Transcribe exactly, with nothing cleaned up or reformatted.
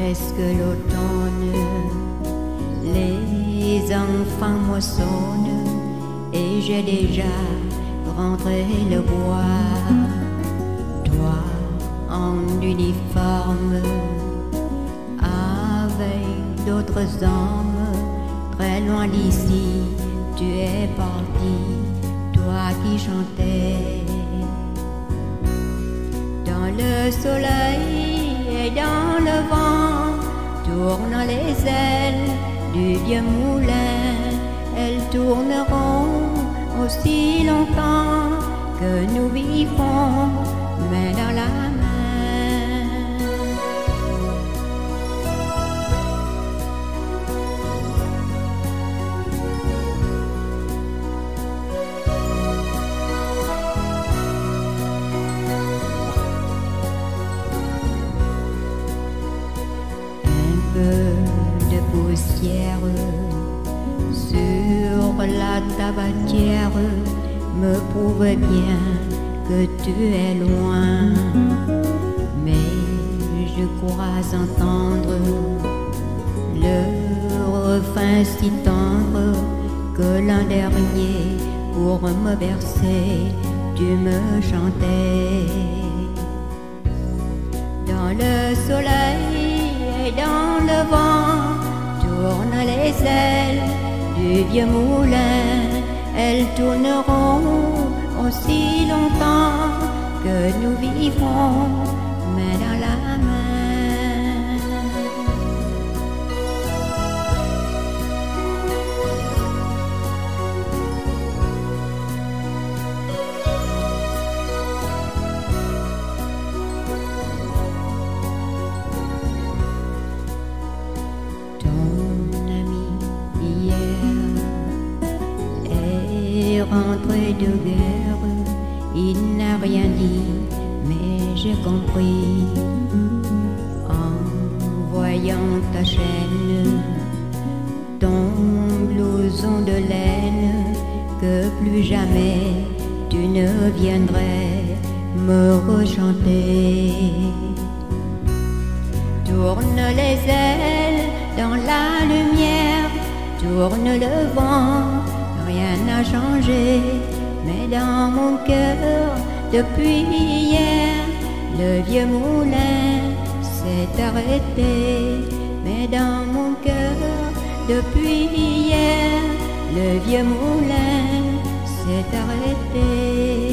presque l'automne, les enfants moissonnent et j'ai déjà rentré le bois. Toi en uniforme, avec d'autres hommes, très loin d'ici, tu es parti, toi qui chantais. Dans le soleil et dans le vent, tournant les ailes du vieux moulin, elles tourneront aussi longtemps que nous vivrons main dans la main. De poussière sur la tabatière me prouve bien que tu es loin, mais je crois entendre le refrain si tendre que l'an dernier pour me bercer tu me chantais. Dans le soleil et dans le vent, tournent les ailes du vieux moulin. Elles tourneront aussi longtemps que nous vivrons main dans la main. Rentré de guerre, il n'a rien dit, mais j'ai compris. En voyant ta chaîne, ton blouson de laine, que plus jamais tu ne viendrais me rechanter. Tourne les ailes dans la lumière, tourne le vent, rien n'a changé, mais dans mon cœur, depuis hier, le vieux moulin s'est arrêté. Mais dans mon cœur, depuis hier, le vieux moulin s'est arrêté.